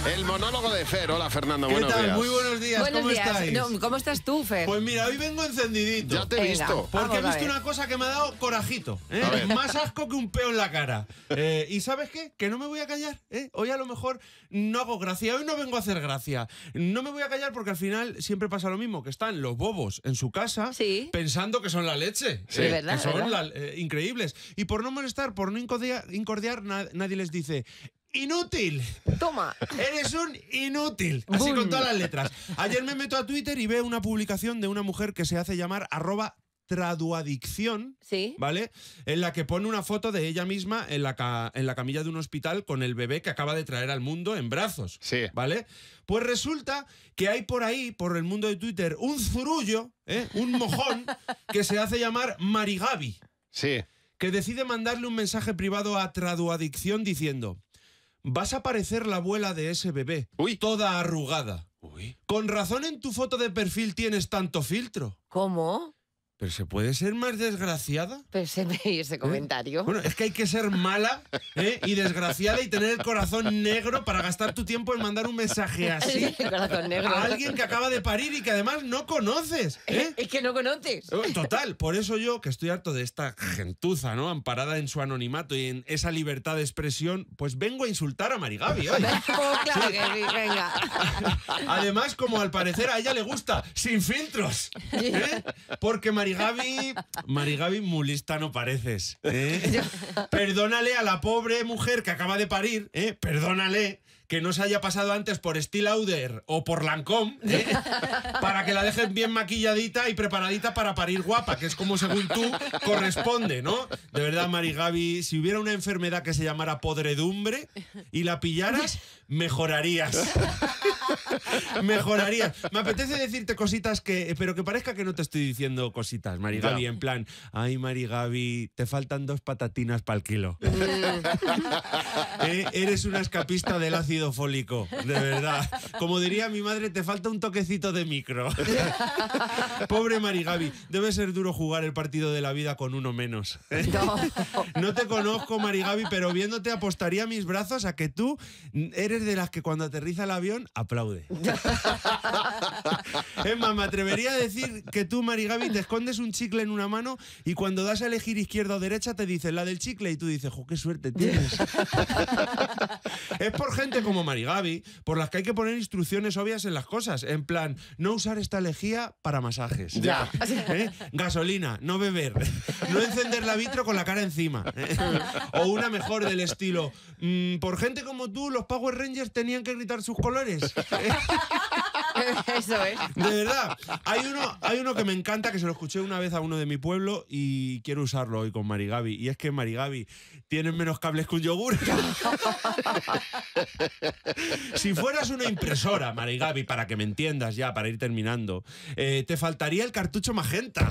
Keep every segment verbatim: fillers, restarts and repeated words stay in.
El monólogo de Fer. Hola, Fernando, ¿Qué buenos tal? días. Muy buenos días, Buenos ¿cómo días. estáis? No, ¿cómo estás tú, Fer? Pues mira, hoy vengo encendidito. Ya te he Venga. visto. Porque Vamos he a visto ver. una cosa que me ha dado corajito, ¿eh? A ver. Más asco que un peo en la cara. Eh, ¿Y sabes qué? Que no me voy a callar, ¿eh? Hoy a lo mejor no hago gracia, hoy no vengo a hacer gracia. No me voy a callar porque al final siempre pasa lo mismo, que están los bobos en su casa Sí. pensando que son la leche. Sí, ¿eh? verdad, que son verdad. la- eh, increíbles. Y por no molestar, por no incordiar, incordiar na- nadie les dice... ¡Inútil! Toma. Eres un inútil. Así Bum. con todas las letras. Ayer me meto a Twitter y veo una publicación de una mujer que se hace llamar arroba traduadicción, Sí. ¿vale? En la que pone una foto de ella misma en la, ca- en la camilla de un hospital con el bebé que acaba de traer al mundo en brazos. Sí. ¿Vale? Pues resulta que hay por ahí, por el mundo de Twitter, un zurullo, ¿eh? Un mojón, que se hace llamar Marigavi, Sí. que decide mandarle un mensaje privado a Traduadicción diciendo: vas a parecer la abuela de ese bebé, Uy. toda arrugada. Uy. Con razón en tu foto de perfil tienes tanto filtro. ¿Cómo? ¿Pero se puede ser más desgraciada? Pero se me ese comentario. Bueno, es que hay que ser mala, ¿eh? Y desgraciada y tener el corazón negro para gastar tu tiempo en mandar un mensaje así El corazón negro. a alguien que acaba de parir y que además no conoces, ¿eh? Es que no conoces. Total, por eso yo, que estoy harto de esta gentuza, ¿no? Amparada en su anonimato y en esa libertad de expresión, pues vengo a insultar a Marigavi hoy. Oh, claro que sí, venga. Además, como al parecer a ella le gusta, sin filtros. ¿eh? Porque Marigavi, Marigavi muy lista no pareces. ¿eh? Perdónale a la pobre mujer que acaba de parir, ¿eh? Perdónale que no se haya pasado antes por Estée Lauder o por Lancôme, ¿eh? Para que la dejes bien maquilladita y preparadita para parir guapa, que es como según tú corresponde, ¿no? De verdad, Marigavi, si hubiera una enfermedad que se llamara podredumbre y la pillaras, mejorarías. Mejorarías. Me apetece decirte cositas que, pero que parezca que no te estoy diciendo cositas, Marigavi, Ya. en plan, ay, Marigavi, te faltan dos patatinas para el kilo. Eh, Eres una escapista del ácido fólico, de verdad. Como diría mi madre, te falta un toquecito de micro. Pobre Marigavi, debe ser duro jugar el partido de la vida con uno menos. ¿eh? No. No te conozco, Marigavi, pero viéndote apostaría mis brazos a que tú eres de las que cuando aterriza el avión aplaude. Es más, me atrevería a decir que tú, Marigavi, te escondes un chicle en una mano y cuando das a elegir izquierda o derecha te dicen la del chicle y tú dices, jo, qué suerte tienes. Es por gente como Marigavi por las que hay que poner instrucciones obvias en las cosas. En plan, no usar esta lejía para masajes. Ya. ¿Eh? Gasolina, no beber. No encender la vitro con la cara encima. ¿eh? O una mejor del estilo, mm, por gente como tú, los Power Rangers tenían que gritar sus colores. ¿eh? Eso es. De verdad, hay uno, hay uno que me encanta, que se lo escuché una vez a uno de mi pueblo y quiero usarlo hoy con Marigavi. Y es que Marigavi tiene menos cables que un yogur. Si fueras una impresora, Marigavi, para que me entiendas ya, para ir terminando, eh, te faltaría el cartucho magenta.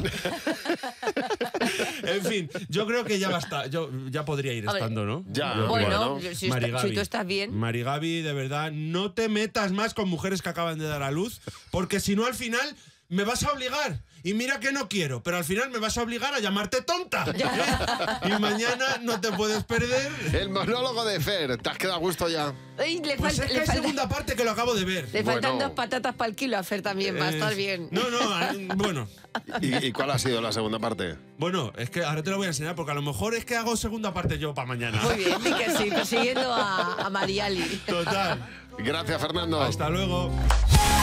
En fin, yo creo que ya basta. Yo ya podría ir Hombre, estando, ¿no? ya, Yo Bueno, creo. si, está- Marigavi. si tú estás bien. Marigavi, de verdad, no te metas más con mujeres que acaban de dar a luz, porque si no al final me vas a obligar. Y mira que no quiero, pero al final me vas a obligar a llamarte tonta. ¿eh? Y mañana no te puedes perder. El monólogo de Fer. ¿Te has quedado a gusto ya? Ay, le Pues falta, es que le hay falta- segunda parte que lo acabo de ver. le faltan Bueno. dos patatas para el kilo a Fer también, va a estar Eh, bien. No, no, eh, bueno. ¿Y, y cuál ha sido la segunda parte? Bueno, es que ahora te lo voy a enseñar porque a lo mejor es que hago segunda parte yo para mañana. Muy bien, di que sí, persiguiendo a, a Mariali. Total. Gracias, Fernando. Hasta luego.